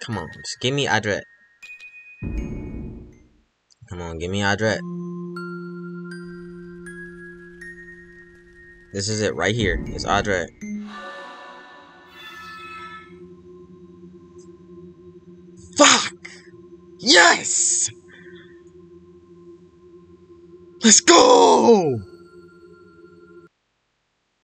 Come on, just give me address. Come on, give me address. This is it right here. It's address. Fuck! Yes! Let's go!